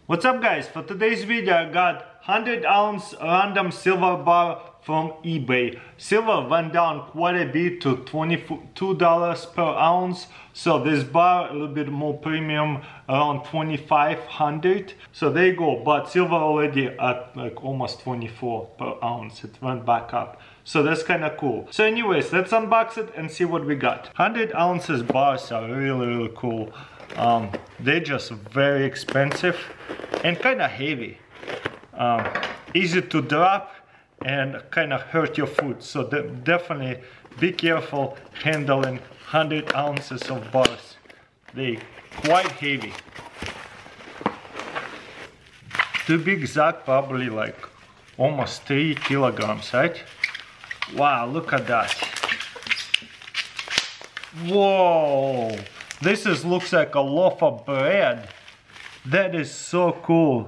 What's up guys, for today's video I got 100 ounce random silver bar from eBay. Silver went down quite a bit to $22 per ounce. So this bar a little bit more premium, around 2,500. So there you go, but silver already at like almost 24 per ounce. It went back up. So that's kind of cool. So anyways, let's unbox it and see what we got. 100 ounces bars are really cool. They're just very expensive and kind of heavy, easy to drop and kind of hurt your foot, so definitely be careful handling 100 ounces of bars. They're quite heavy. To be exact, probably like almost 3 kilograms, right? Wow, look at that. Whoa, this looks like a loaf of bread. That is so cool.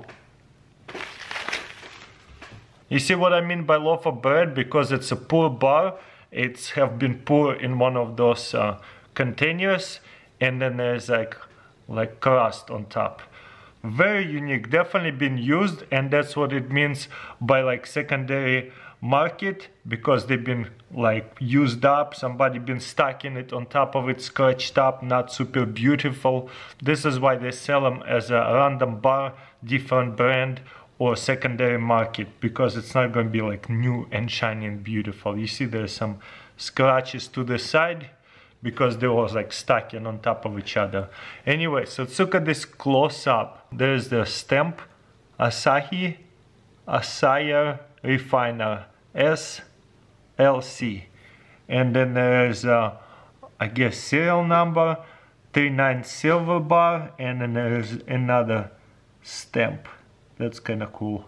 You see what I mean by loaf of bread? Because it's a pour bar. It's have been poured in one of those containers, and then there's like crust on top. Very unique, definitely been used, and that's what it means by like secondary market, because they've been like used up, somebody been stacking it on top of it, scratched up, not super beautiful. This is why they sell them as a random bar, different brand or secondary market, because it's not going to be like new and shiny and beautiful. You see there's some scratches to the side because they was like stacking on top of each other. Anyway, so let's look at this close up. There's the stamp, Asahi Refiner SLC, and then there's I guess serial number 39 silver bar, and then there's another stamp. That's kind of cool.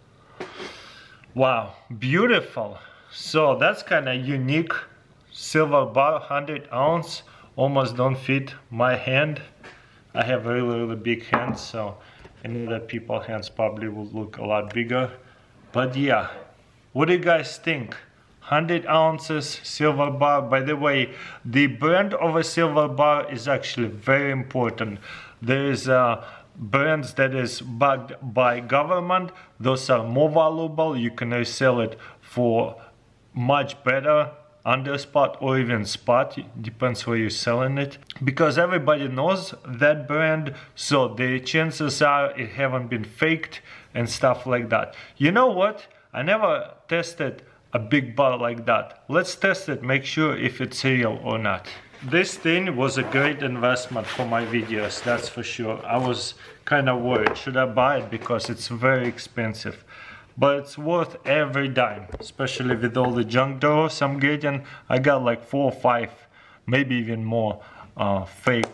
Wow, beautiful. So that's kind of unique. Silver bar, 100 ounce, almost don't fit my hand. I have really big hands, so I know that people's hands probably will look a lot bigger. But yeah, what do you guys think? 100 ounces silver bar. By the way, the brand of a silver bar is actually very important. There is brands that is backed by government. Those are more valuable. You can resell it for much better under spot or even spot, depends where you're selling it, because everybody knows that brand, so the chances are it haven't been faked and stuff like that. You know what, I never tested a big bar like that. Let's test it, make sure if it's real or not. This thing was a great investment for my videos, that's for sure. I was kind of worried, should I buy it, because it's very expensive. But it's worth every dime, especially with all the junk drawers I'm getting. I got like 4 or 5, maybe even more fake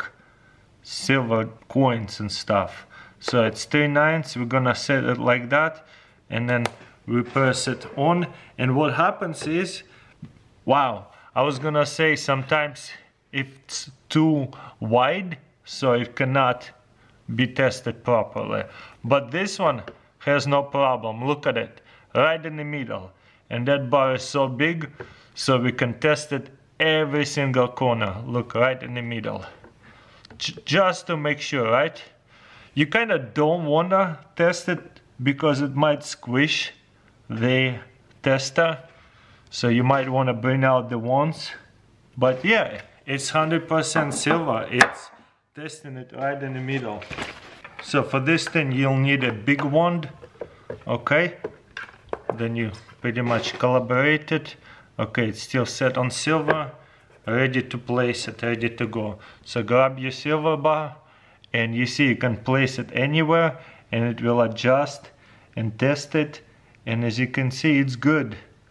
silver coins and stuff. So it's 39, so we're gonna set it like that, and then we press it on. And what happens is, wow, I was gonna say sometimes it's too wide, so it cannot be tested properly. But this one has no problem. Look at it, right in the middle. And that bar is so big, so we can test it every single corner. Look, right in the middle. Just to make sure, right? You kind of don't want to test it because it might squish the tester. So you might want to bring out the wands. But yeah, it's 100% silver. It's testing it right in the middle. So for this thing you'll need a big wand, okay? Then you pretty much calibrate it. Okay, it's still set on silver, ready to place it, ready to go. So grab your silver bar, and you see you can place it anywhere and it will adjust and test it. And as you can see, it's good.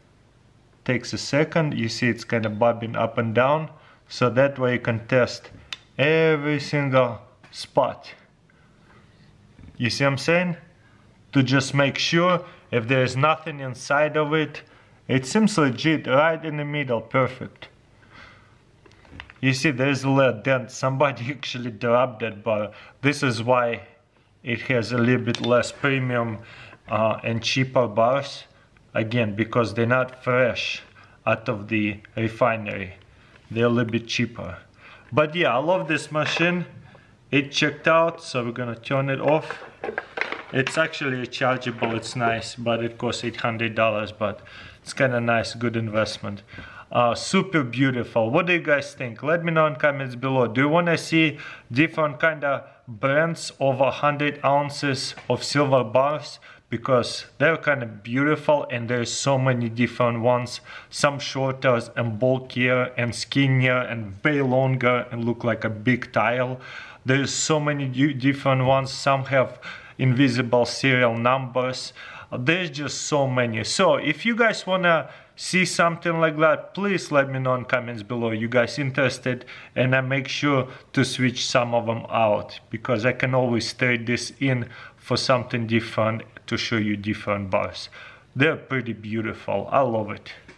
Takes a second, you see it's kind of bobbing up and down. So that way you can test every single spot. You see what I'm saying? To just make sure if there is nothing inside of it. It seems legit, right in the middle, perfect. You see there's a little dent, somebody actually dropped that bar. This is why it has a little bit less premium and cheaper bars. Again, because they're not fresh out of the refinery. They're a little bit cheaper. But yeah, I love this machine. It checked out, so we're gonna turn it off. It's actually chargeable, it's nice, but it costs $800, but it's kind of nice, good investment. Super beautiful. What do you guys think? Let me know in comments below. Do you want to see different kind of brands over 100 ounces of silver bars? Because they're kind of beautiful, and there's so many different ones, some shorter and bulkier and skinnier and way longer and look like a big tile. There's so many different ones. Some have invisible serial numbers. There's just so many. So if you guys wanna see something like that, please let me know in comments below. You guys interested? And I make sure to switch some of them out, because I can always trade this in for something different to show you different bars. They're pretty beautiful. I love it.